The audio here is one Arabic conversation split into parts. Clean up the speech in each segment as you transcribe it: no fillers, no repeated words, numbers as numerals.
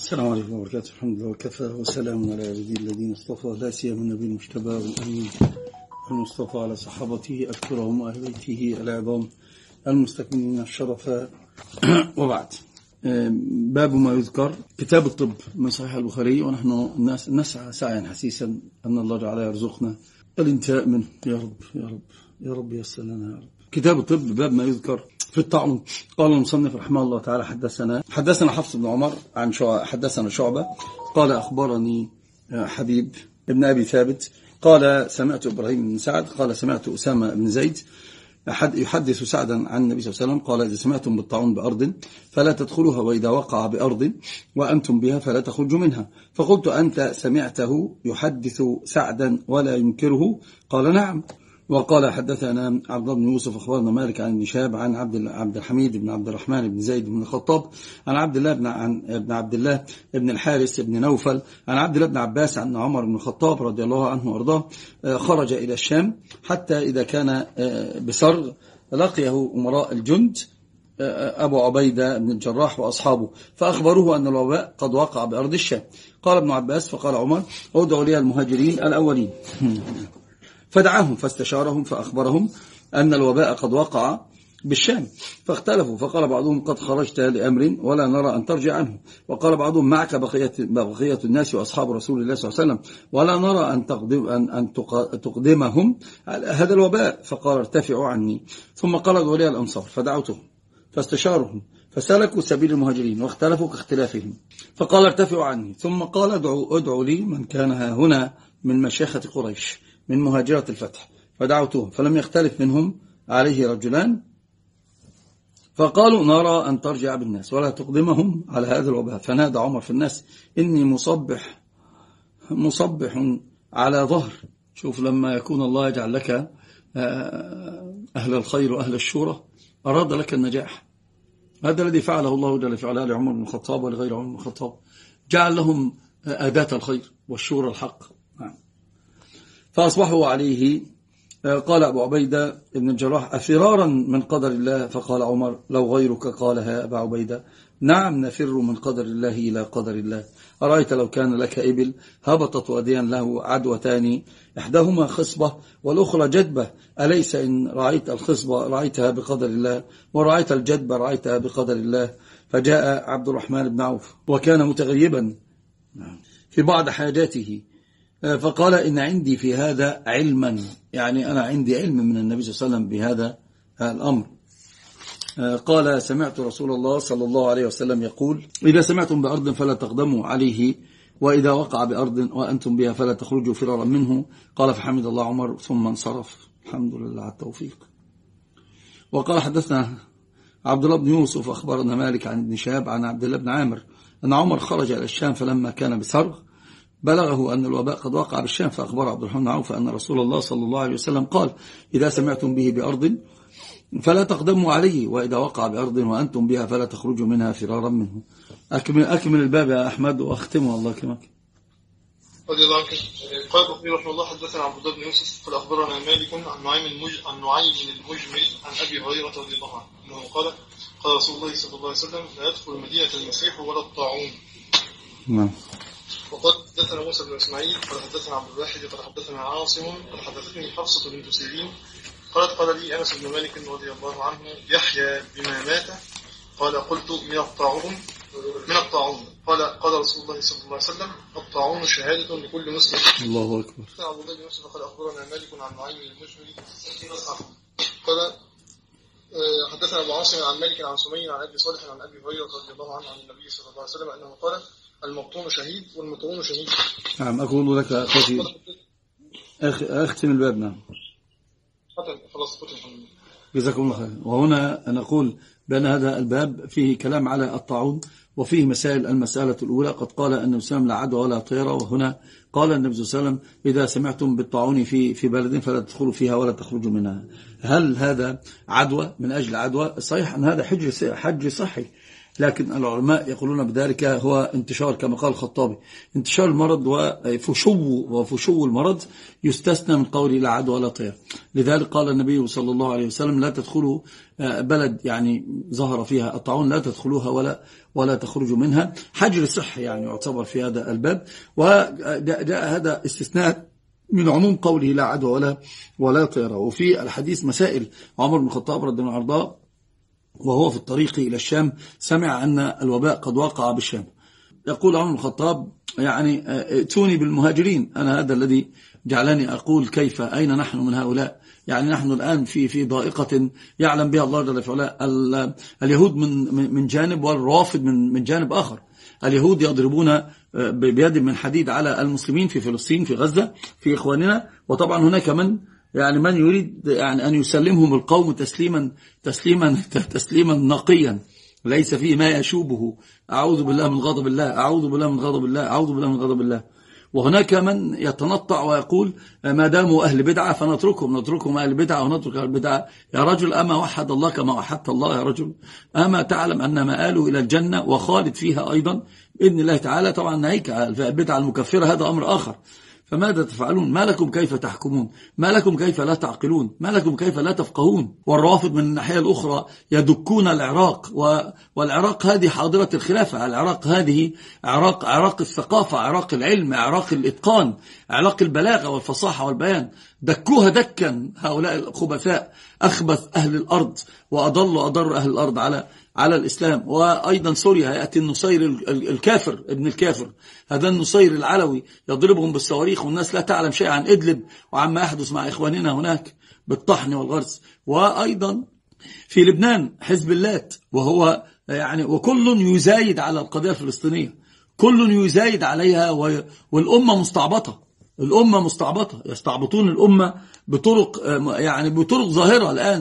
السلام عليكم ورحمة الله وبركاته. الحمد لله وكفى وسلام على عباده الذين اصطفى، لا سيما النبي المجتبى والأمين المصطفى على صحابته الكرام وأهل بيته العظام المستكملين الشرف. وبعد، باب ما يذكر كتاب الطب من صحيح البخاري، ونحن نسعى سعيا حسيسا أن الله تعالى يرزقنا الانتهاء منه يا رب يا رب يا رب يسر لنا يا رب. كتاب الطب، باب ما يذكر في الطاعون. قال المصنف رحمه الله تعالى: حدثنا حفص بن عمر عن حدثنا شعبة قال أخبرني حبيب ابن أبي ثابت قال سمعت إبراهيم بن سعد قال سمعت أسامة بن زيد يحدث سعدا عن النبي صلى الله عليه وسلم قال: إذا سمعتم بالطاعون بأرض فلا تدخلوها، وإذا وقع بأرض وأنتم بها فلا تخرجوا منها. فقلت: أنت سمعته يحدث سعدا ولا ينكره؟ قال: نعم. وقال: حدثنا عبد الله بن يوسف أخبرنا مالك عن نشاب عن عبد الحميد بن عبد الرحمن بن زيد بن الخطاب عن عبد الله بن الحارث بن نوفل عن عبد الله بن عباس عن عمر بن الخطاب رضي الله عنه وارضاه خرج إلى الشام حتى إذا كان بسرغ لقيه أمراء الجند أبو عبيدة بن الجراح وأصحابه، فأخبروه أن الوباء قد وقع بأرض الشام. قال ابن عباس: فقال عمر: ادعوا لي المهاجرين الأولين. فدعاهم فاستشارهم فأخبرهم أن الوباء قد وقع بالشام، فاختلفوا، فقال بعضهم: قد خرجت لأمر ولا نرى أن ترجع عنه، وقال بعضهم: معك بقية الناس وأصحاب رسول الله صلى الله عليه وسلم ولا نرى أن تقدمهم على هذا الوباء. فقال: ارتفعوا عني. ثم قال: ادعوا لي الأنصار. فدعوتهم فاستشارهم فسلكوا سبيل المهاجرين واختلفوا كاختلافهم. فقال: ارتفعوا عني. ثم قال: ادعوا لي من كان هنا من مشيخة قريش من مهاجرة الفتح. فدعوتهم فلم يختلف منهم عليه رجلان، فقالوا: نرى أن ترجع بالناس ولا تقدمهم على هذا الوباء. فنادى عمر في الناس: إني مصبح على ظهر. شوف لما يكون الله يجعل لك أهل الخير وأهل الشورى، أراد لك النجاح. هذا الذي فعله الله جل في علاه لعمر بن الخطاب ولغير عمر بن الخطاب، جعل لهم أداة الخير والشورى الحق. فأصبحوا عليه. قال أبو عبيدة بن الجراح: أفرارا من قدر الله؟ فقال عمر: لو غيرك قالها أبا عبيدة: نعم، نفر من قدر الله إلى قدر الله. أرأيت لو كان لك إبل هبطت واديا له عدوتان، إحداهما خصبة والأخرى جدبة، أليس إن رأيت الخصبة رأيتها بقدر الله، ورأيت الجدبة رأيتها بقدر الله؟ فجاء عبد الرحمن بن عوف وكان متغيبا في بعض حاجاته، فقال: إن عندي في هذا علما، يعني أنا عندي علم من النبي صلى الله عليه وسلم بهذا الأمر. قال: سمعت رسول الله صلى الله عليه وسلم يقول: إذا سمعتم بأرض فلا تقدموا عليه، وإذا وقع بأرض وأنتم بها فلا تخرجوا فرارا منه. قال: فحمد الله عمر ثم انصرف. الحمد لله على التوفيق. وقال: حدثنا عبد الله بن يوسف أخبرنا مالك عن ابن شهاب عن عبد الله بن عامر أن عمر خرج إلى الشام، فلما كان بسرغ بلغه أن الوباء قد وقع بالشام، فأخبر عبد الرحمن بن عوف أن رسول الله صلى الله عليه وسلم قال: إذا سمعتم به بأرض فلا تقدموا عليه، وإذا وقع بأرض وأنتم بها فلا تخرجوا منها فرارا منه. أكمل الباب يا أحمد وأختمه الله كمك. رضي الله عنك. قال البخاري رحمه الله: حدثنا عبد الله بن يوسف قال أخبرنا مالك عن نعيم المجمل عن أبي هريرة رضي الله عنه أنه قال: قال رسول الله صلى الله عليه وسلم: لا يدخل المدينة المسيح ولا الطاعون. نعم. وقال: حدثنا موسى بن إسماعيل قال حدثنا عبد الواحد قال حدثنا عاصم قال حدثتني حفصة بنت سيرين قالت: قال لي أنس بن مالك رضي الله عنه: يحيى بما مات؟ قال: قلت: من الطاعون. قال رسول الله صلى الله عليه وسلم: الطاعون شهادة لكل مسلم. الله أكبر. عبد الله بن يوسف قال أخبرنا مالك عن نعيم المجمل قال حدثنا أبو عاصم عن مالك عن سمي عن أبي صالح عن أبي هريرة رضي الله عنه عن النبي صلى الله عليه وسلم أنه قال: المبطون شهيد والمطعون شهيد. نعم. أقول لك أخي أختم الباب. نعم. خلاص الحمد لله. جزاكم الله خير. وهنا نقول بأن هذا الباب فيه كلام على الطاعون وفيه مسائل. المسألة الأولى: قد قال النبي صلى الله عليه وسلم: لا عدوى ولا طيرة. وهنا قال النبي صلى الله عليه وسلم: إذا سمعتم بالطاعون في بلد فلا تدخلوا فيها ولا تخرجوا منها. هل هذا عدوى من أجل عدوى؟ صحيح أن هذا حج صحي، لكن العلماء يقولون بذلك هو انتشار، كما قال الخطابي، انتشار المرض وفشو المرض يستثنى من قوله لا عدوى ولا طير. لذلك قال النبي صلى الله عليه وسلم لا تدخلوا بلد يعني ظهر فيها الطاعون لا تدخلوها ولا تخرجوا منها. حجر صحي يعني يعتبر في هذا الباب، وجاء هذا استثناء من عموم قوله لا عدوى ولا طير. وفي الحديث مسائل عمر بن الخطاب رضي الله عنه وهو في الطريق إلى الشام سمع أن الوباء قد وقع بالشام. يقول عمر بن الخطاب يعني ائتوني بالمهاجرين، أنا هذا الذي جعلني أقول كيف أين نحن من هؤلاء. يعني نحن الآن في ضائقة يعلم بها الله جل وعلا. اليهود من جانب والروافض من جانب آخر. اليهود يضربون بيد من حديد على المسلمين في فلسطين في غزة في إخواننا، وطبعا هناك من يريد يعني أن يسلمهم القوم تسليما نقيا ليس فيه ما يشوبه. أعوذ بالله من غضب الله، أعوذ بالله من غضب الله، أعوذ بالله من غضب الله. وهناك من يتنطع ويقول ما داموا أهل بدعة فنتركهم أهل بدعة ونترك أهل بدعة. يا رجل أما وحد الله كما وحدت الله؟ يا رجل أما تعلم أن مآله إلى الجنة وخالد فيها أيضا بإذن الله تعالى؟ طبعا ناهيك البدعة المكفرة هذا أمر آخر. فماذا تفعلون؟ ما لكم كيف تحكمون؟ ما لكم كيف لا تعقلون؟ ما لكم كيف لا تفقهون؟ والروافض من الناحية الأخرى يدكون العراق، والعراق هذه حاضرة الخلافة. العراق هذه عراق الثقافة، عراق العلم، عراق الإتقان، عراق البلاغة والفصاحة والبيان. دكوها دكا هؤلاء الخبثاء، أخبث أهل الأرض وأضر أهل الأرض على الإسلام. وأيضا سوريا يأتي النصير الكافر ابن الكافر، هذا النصير العلوي يضربهم بالصواريخ، والناس لا تعلم شيء عن إدلب وعما يحدث مع إخواننا هناك بالطحن والغرس. وأيضا في لبنان حزب اللات، وهو يعني وكل يزايد على القضية الفلسطينية، كل يزايد عليها، والأمة مستعبطة، يستعبطون الأمة بطرق ظاهرة الآن،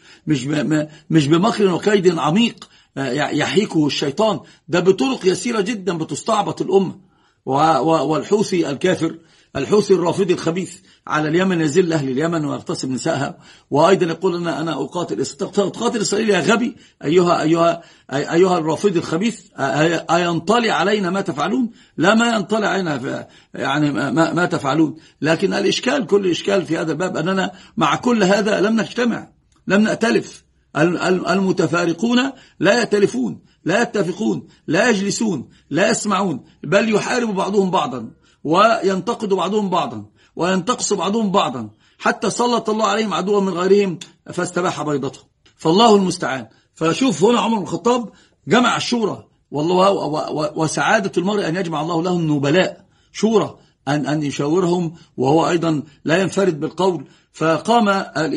مش بمكر وكيد عميق يحيكه الشيطان، ده بطرق يسيرة جدا بتستعبط الأمة. والحوثي الكافر، الحوثي الرافضي الخبيث على اليمن يزل أهل اليمن ويغتصب نسائها، وأيضا يقول أنا أقاتل إسرائيل. يا غبي أيها الرافضي الخبيث، أينطلع علينا ما تفعلون؟ لا، ما ينطلع علينا يعني ما تفعلون. لكن الإشكال، كل إشكال في هذا الباب أننا مع كل هذا لم نجتمع، لم نأتلف. المتفارقون لا يأتلفون، لا يتفقون، لا يجلسون، لا يسمعون، بل يحارب بعضهم بعضا وينتقد بعضهم بعضا وينتقص بعضهم بعضا، حتى سلط الله عليهم عدوا من غيرهم فاستباح بيضته. فالله المستعان. فشوف هنا عمر بن الخطاب جمع الشورى، والله وسعادة المرء أن يجمع الله له النبلاء شورى، أن يشاورهم، وهو أيضا لا ينفرد بالقول. فقام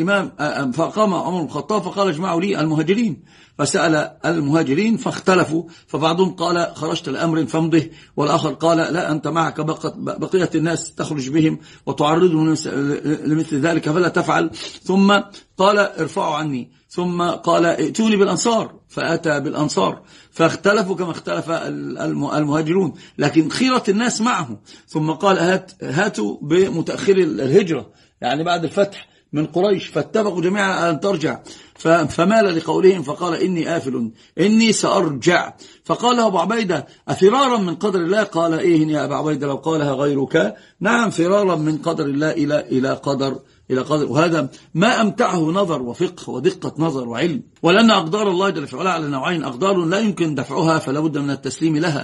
عمر بن الخطاب فقال اجمعوا لي المهاجرين، فسأل المهاجرين فاختلفوا، فبعضهم قال خرجت لأمر فامضه، والآخر قال لا، أنت معك بقية الناس تخرج بهم وتعرضهم لمثل ذلك فلا تفعل. ثم قال ارفعوا عني، ثم قال ائتوني بالأنصار، فأتى بالأنصار، فاختلفوا كما اختلف المهاجرون، لكن خيرة الناس معه. ثم قال هاتوا بمتأخر الهجرة، يعني بعد الفتح من قريش، فاتفقوا جميعا أن ترجع، فمال لقولهم فقال إني آفل، إني سأرجع. فقال له أبو عبيدة أفرارا من قدر الله؟ قال إيه يا أبو عبيدة لو قالها غيرك؟ نعم، فرارا من قدر الله إلى قدر. وهذا ما أمتعه نظر وفقه ودقة نظر وعلم. ولأن أقدار الله جل وعلا على نوعين: أقدار لا يمكن دفعها فلا بد من التسليم لها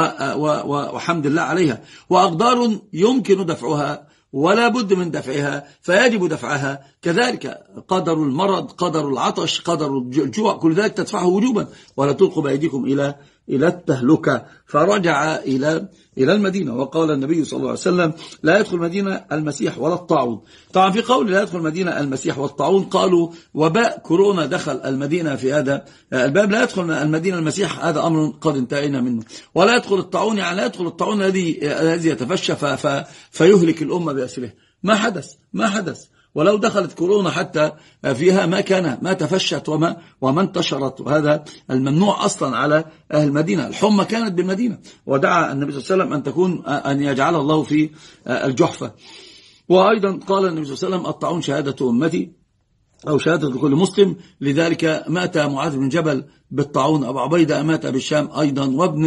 وحمد الله عليها، وأقدار يمكن دفعها ولا بد من دفعها فيجب دفعها. كذلك قدر المرض، قدر العطش، قدر الجوع، كل ذلك تدفعه وجوبا. ولا تلقوا بأيديكم إلى التهلكة. فرجع إلى المدينة، وقال النبي صلى الله عليه وسلم لا يدخل المدينة المسيح ولا الطاعون. طبعا في قول لا يدخل المدينة المسيح والطاعون قالوا وباء كورونا دخل المدينة في هذا الباب. لا يدخل المدينة المسيح، هذا أمر قد انتهينا منه. ولا يدخل الطاعون، يعني لا يدخل الطاعون الذي يتفشى فيهلك الأمة بأسره. ما حدث. ولو دخلت كورونا حتى فيها ما تفشت وما انتشرت، وهذا الممنوع أصلا على أهل المدينة. الحمى كانت بالمدينة، ودعا النبي صلى الله عليه وسلم أن يجعلها الله في الجحفة. وأيضا قال النبي صلى الله عليه وسلم الطاعون شهادة أمتي، أو شهادة لكل مسلم. لذلك مات معاذ بن جبل بالطاعون، أبو عبيدة مات بالشام أيضا، وابن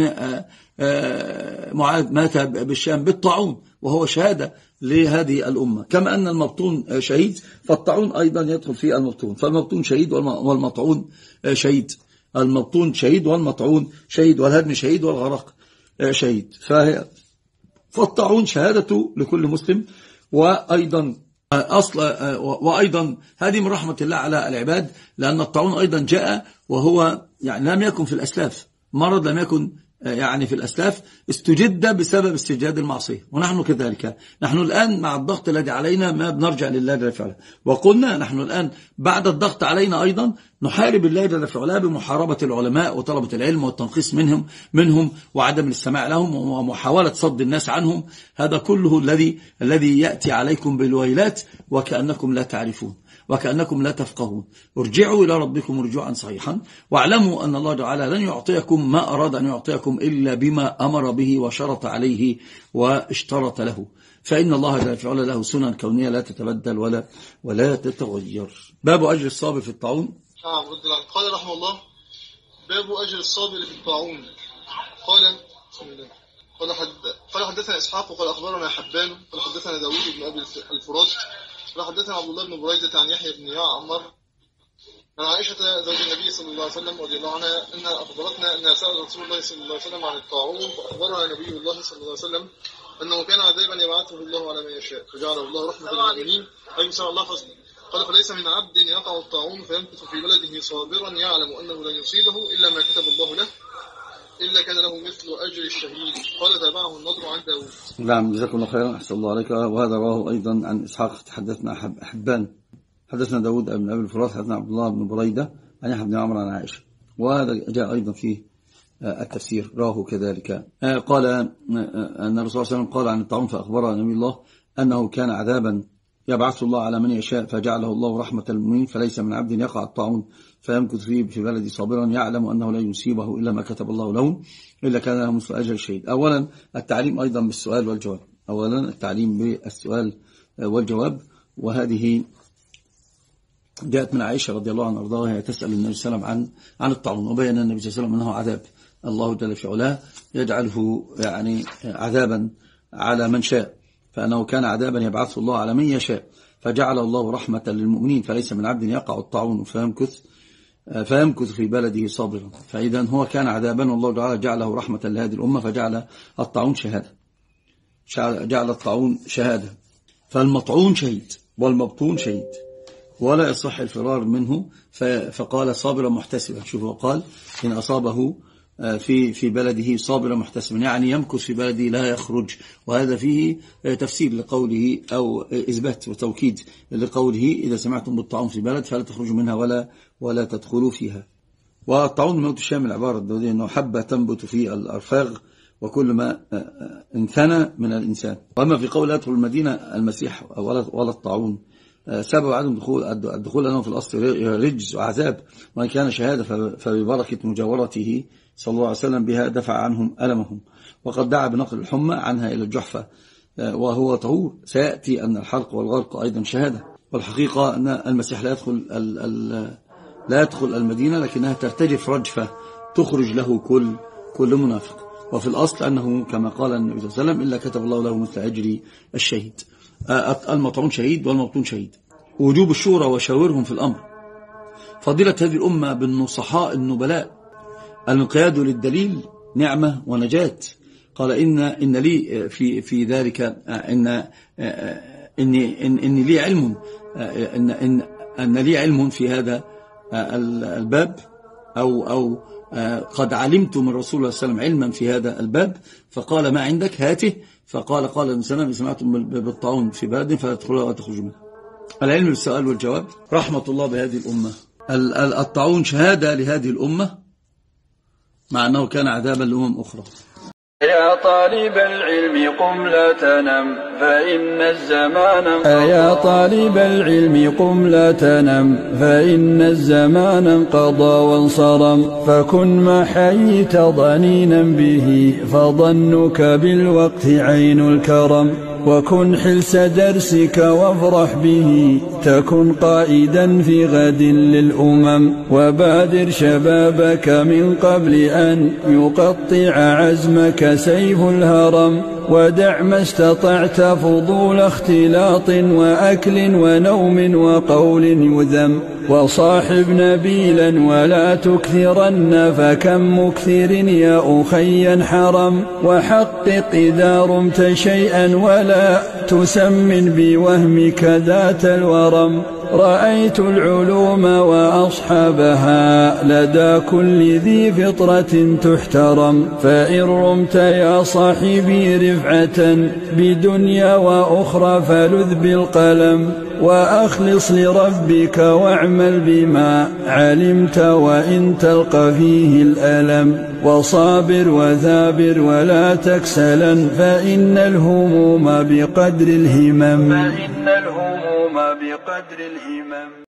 معاذ مات بالشام بالطاعون، وهو شهادة لهذه الأمة. كما أن المبطون شهيد، فالطاعون أيضا يدخل في المبطون، فالمبطون شهيد والمطعون شهيد. المبطون شهيد والمطعون شهيد، والهدم شهيد والغرق شهيد. فالطاعون شهادة لكل مسلم. وأيضا هذه من رحمة الله على العباد، لأن الطاعون أيضا جاء وهو يعني لم يكن في الأسلاف، مرض لم يكن يعني في الأسلاف، استجد بسبب استجداد المعصية. ونحن كذلك، نحن الآن مع الضغط الذي علينا ما بنرجع لله جل وعلا، وقلنا نحن الآن بعد الضغط علينا أيضا نحارب الله جل وعلا بمحاربة العلماء وطلبة العلم والتنقيص منهم وعدم الاستماع لهم ومحاولة صد الناس عنهم. هذا كله الذي يأتي عليكم بالويلات وكأنكم لا تعرفون وكأنكم لا تفقهون. ارجعوا إلى ربكم رجوعا صحيحا، واعلموا أن الله تعالى لن يعطيكم ما أراد أن يعطيكم إلا بما أمر به وشرط عليه واشترط له، فإن الله جل وعلا له سنن كونية لا تتبدل ولا تتغير. باب أجر الصابر في الطاعون. قال رحمه الله: باب أجر الصابر في الطاعون. قال حدثنا إسحاق قال أخبرنا حبان قال حدثنا داوود بن أبي الفرات قال حدثنا عبد الله بن بريدة عن يحيى بن يعمر عن عائشة زوج النبي صلى الله عليه وسلم رضي الله عنها أنها أخبرتنا أنها سألت رسول الله صلى الله عليه وسلم عن الطاعون، فأخبرها نبي الله صلى الله عليه وسلم أنه كان عذابا يبعثه الله على من يشاء، فجعله الله رحمة للمؤمنين. أي سأل الله فضله. قال: فليس من عبد يقع الطاعون فيمكث في بلده صابرا يعلم أنه لن يصيبه إلا ما كتب الله له إلا كان له مثل أجر الشهيد. قال: تابعه النضر عن داود. نعم، جزاكم الله خيرا، أحسن الله عليك. وهذا رواه أيضا عن إسحاق حدثنا حبان حدثنا داود بن أبي الفرات حدثنا عبد الله بن بريدة عن يحيى بن عمرو عن عائشة. وهذا جاء أيضا في التفسير راه كذلك. قال أن الرسول صلى الله عليه وسلم قال عن الطاعون فأخبر نبي الله أنه كان عذابا يبعث الله على من يشاء فجعله الله رحمة للمؤمنين، فليس من عبد يقع الطاعون فيمكث فيه في بلد صابرا يعلم أنه لا يصيبه إلا ما كتب الله له إلا كان له مثل أجر الشهيد. أولا التعليم أيضا بالسؤال والجواب، أولا التعليم بالسؤال والجواب. وهذه جاءت من عائشة رضي الله عنها وارضاها وهي تسأل النبي صلى الله عليه وسلم عن الطاعون، وبين النبي صلى الله عليه وسلم أنه عذاب الله جل في علاه يجعله يعني عذابا على من شاء، فأنه كان عذابا يبعثه الله على من يشاء فجعل الله رحمة للمؤمنين، فليس من عبد يقع الطاعون فيمكث في بلده صابرا. فإذا هو كان عذابا والله تعالى جعله رحمة لهذه الأمة فجعل الطاعون شهادة، جعل الطاعون شهادة. فالمطعون شهيد والمبطون شهيد ولا يصح الفرار منه. فقال صابرا محتسبا. شوفوا قال إن أصابه في بلده صابرا محتسبا، يعني يمكث في بلده لا يخرج. وهذا فيه تفسير لقوله أو إثبات وتوكيد لقوله إذا سمعتم بالطاعون في بلد فلا تخرجوا منها ولا تدخلوا فيها. والطاعون الموت الشامل عبارة الدودية أنه حبة تنبت في الأرفاغ وكل ما انثنى من الإنسان. وأما في قول أدخل المدينة المسيح ولا الطاعون سبب عدم الدخول أنه في الأصل رجز وعذاب، وإن كان شهادة فببركة مجاورته صلى الله عليه وسلم بها دفع عنهم ألمهم. وقد دعا بنقل الحمى عنها إلى الجحفة وهو طهور. سيأتي أن الحلق والغرق أيضا شهادة. والحقيقة أن المسيح لا يدخل المدينة، لكنها ترتجف رجفة تخرج له كل منافق. وفي الأصل أنه كما قال النبي صلى الله عليه وسلم إلا كتب الله له مثل أجر الشهيد. المطعون شهيد والمبطون شهيد. وجوب الشورى وشاورهم في الأمر. فضيلة هذه الأمة بالنصحاء النبلاء، الانقياد للدليل نعمة ونجاة. قال إن لي في ذلك إن لي علم أن لي علم في هذا الباب أو قد علمت من رسول الله صلى الله عليه وسلم علما في هذا الباب. فقال ما عندك هاته. فقال الإنسان إذا سمعتم بالطاعون في بلد فلا تدخلوها ولا تخرجوا منها. العلم بالسؤال والجواب رحمة الله بهذه الأمة. الطاعون شهادة لهذه الأمة مع أنه كان عذابا لأمم أخرى. يا طالب العلم قم لا تنم فإن الزمان يا طالب العلم قم لا تنم فإن الزمان انقضى وانصرم، فكن ما حييت ضنينا به فظنك بالوقت عين الكرم. وكن حلس درسك وافرح به تكن قائدا في غد للأمم وبادر شبابك من قبل أن يقطع عزمك سيف الهرم ودع ما استطعت فضول اختلاط وأكل ونوم وقول يذم وصاحب نبيلا ولا تكثرن فكم مكثر يا أخي حرم وحقق إذا رمت شيئا ولا تسمن بوهمك ذات الورم رأيت العلوم وأصحابها لدى كل ذي فطرة تحترم فإن رمت يا صاحبي رفعة بدنيا وأخرى فلذ بالقلم وأخلص لربك واعمل بما علمت وإن تلقى فيه الألم وصابر وثابر ولا تكسلا فإن الهموم بقدر الهمم